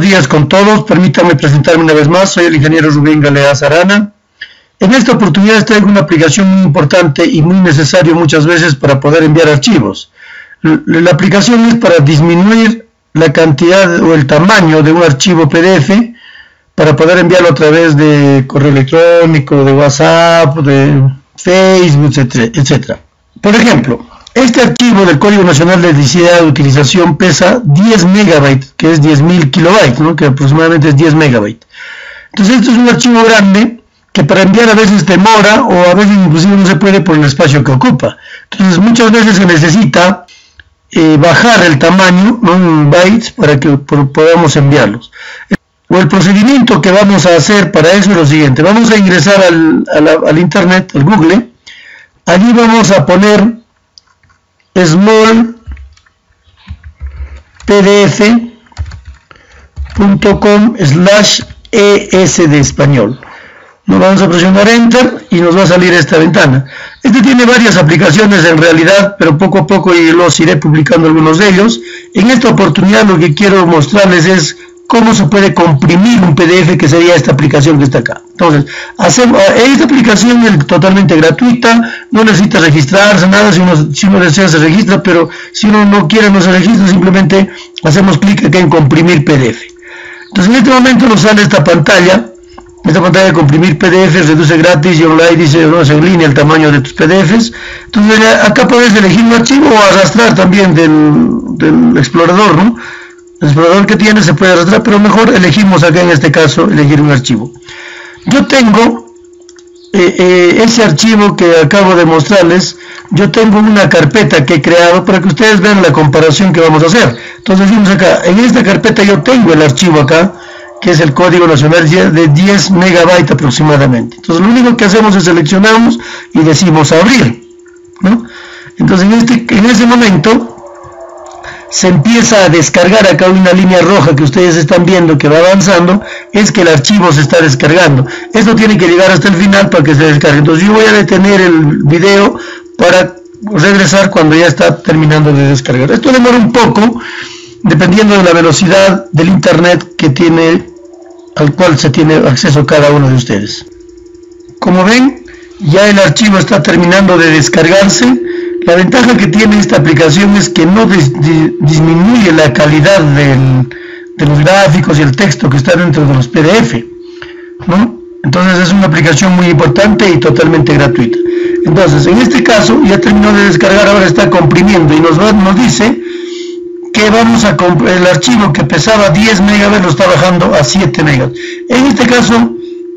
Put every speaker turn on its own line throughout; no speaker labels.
días con todos. Permítanme presentarme una vez más. Soy el ingeniero Rubén Galeaz Arana. En esta oportunidad traigo una aplicación muy importante y muy necesaria muchas veces para poder enviar archivos. La aplicación es para disminuir la cantidad o el tamaño de un archivo PDF para poder enviarlo a través de correo electrónico, de WhatsApp, de Facebook, etc. Por ejemplo, este archivo del Código Nacional de Electricidad de Utilización pesa 10 megabytes, que es 10.000 kilobytes, ¿no? Que aproximadamente es 10 megabytes. Entonces esto es un archivo grande que para enviar a veces demora o a veces inclusive no se puede por el espacio que ocupa. Entonces muchas veces se necesita bajar el tamaño, ¿no? En bytes, para que podamos enviarlos. O el procedimiento que vamos a hacer para eso es lo siguiente: vamos a ingresar al internet, al Google. Allí vamos a poner smallpdf.com/es de español. Nos vamos a presionar Enter y nos va a salir esta ventana. Este tiene varias aplicaciones en realidad, pero poco a poco los iré publicando algunos de ellos. En esta oportunidad lo que quiero mostrarles es cómo se puede comprimir un PDF, que sería esta aplicación que está acá. Entonces, esta aplicación es totalmente gratuita, no necesita registrarse, nada. Si uno desea se registra, pero si uno no quiere no se registra, simplemente hacemos clic acá en comprimir PDF. Entonces en este momento nos sale esta pantalla de comprimir PDF, reduce gratis y online, dice no es en línea el tamaño de tus PDFs. Entonces acá puedes elegir un archivo o arrastrar también del explorador, ¿no? El explorador que tiene se puede arrastrar, pero mejor elegimos acá en este caso elegir un archivo. Yo tengo ese archivo que acabo de mostrarles. Yo tengo una carpeta que he creado para que ustedes vean la comparación que vamos a hacer. Entonces decimos acá, en esta carpeta yo tengo el archivo acá, que es el Código Nacional de 10 megabytes aproximadamente. Entonces lo único que hacemos es seleccionamos y decimos abrir, ¿no? Entonces en ese momento se empieza a descargar. Acá una línea roja que ustedes están viendo que va avanzando, es que el archivo se está descargando. Esto tiene que llegar hasta el final para que se descargue. Entonces yo voy a detener el video para regresar cuando ya está terminando de descargar. Esto demora un poco dependiendo de la velocidad del internet al cual se tiene acceso cada uno de ustedes. Como ven, ya el archivo está terminando de descargarse. La ventaja que tiene esta aplicación es que no disminuye la calidad de los gráficos y el texto que está dentro de los PDF, ¿no? Entonces es una aplicación muy importante y totalmente gratuita. Entonces en este caso ya terminó de descargar, ahora está comprimiendo y nos dice que vamos a el archivo que pesaba 10 megabytes lo está bajando a 7 megabytes. En este caso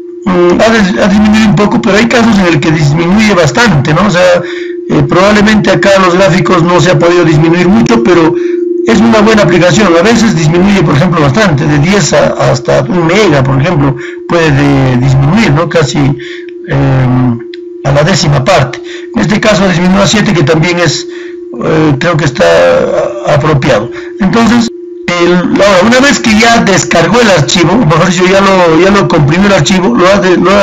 ha disminuido un poco, pero hay casos en el que disminuye bastante, ¿no? O sea, probablemente acá los gráficos no se ha podido disminuir mucho, pero es una buena aplicación. A veces disminuye, por ejemplo, bastante, de 10 hasta 1 mega, por ejemplo, puede disminuir, ¿no? Casi a la décima parte. En este caso disminuyó a 7, que también es creo que está apropiado. Entonces una vez que ya descargó el archivo, mejor dicho, ya lo comprimió el archivo, lo ha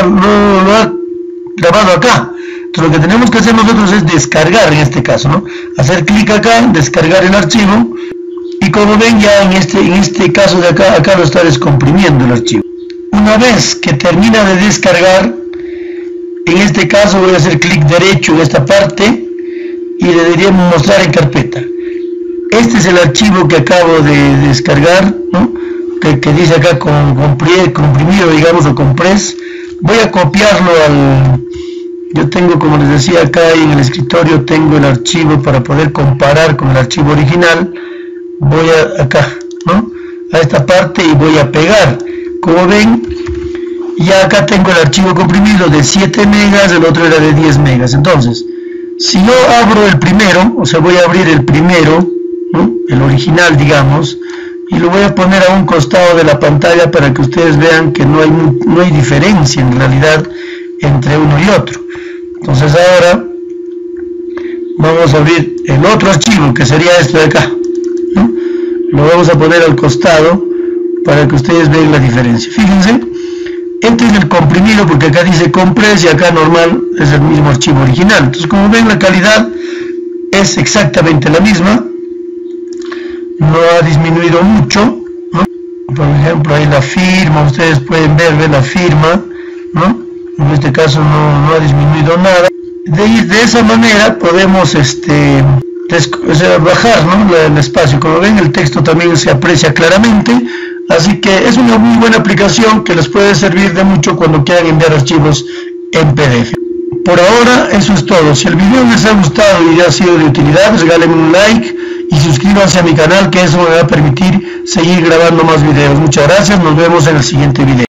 grabado acá. Entonces lo que tenemos que hacer nosotros es descargar, en este caso, ¿no? Hacer clic acá, descargar el archivo, y como ven ya en este caso de acá lo está descomprimiendo el archivo. Una vez que termina de descargar, en este caso voy a hacer clic derecho en esta parte y le diríamos mostrar en carpeta. Este es el archivo que acabo de descargar, ¿no? Que dice acá comprimido, digamos, o compress. Voy a copiarlo yo tengo, como les decía, acá en el escritorio tengo el archivo para poder comparar con el archivo original. Voy acá, ¿no? A esta parte y voy a pegar. Como ven, ya acá tengo el archivo comprimido de 7 megas, el otro era de 10 megas. Entonces, si yo abro el primero, o sea, voy a abrir el primero, ¿no? El original, digamos, y lo voy a poner a un costado de la pantalla para que ustedes vean que no hay diferencia en realidad entre uno y otro. Entonces ahora vamos a abrir el otro archivo, que sería esto de acá, ¿no? Lo vamos a poner al costado para que ustedes vean la diferencia. Fíjense, este es el comprimido, porque acá dice compress y acá normal es el mismo archivo original. Entonces, como ven, la calidad es exactamente la misma, no ha disminuido mucho, ¿no? por ejemplo ahí la firma, ustedes pueden ver la firma, ¿no? En este caso no ha disminuido nada. De esa manera podemos bajar, ¿no? el espacio. Como ven, el texto también se aprecia claramente, así que es una muy buena aplicación que les puede servir de mucho cuando quieran enviar archivos en PDF. Por ahora eso es todo. Si el video les ha gustado y ha sido de utilidad, regálenme un like y suscríbanse a mi canal, que eso me va a permitir seguir grabando más videos. Muchas gracias, nos vemos en el siguiente video.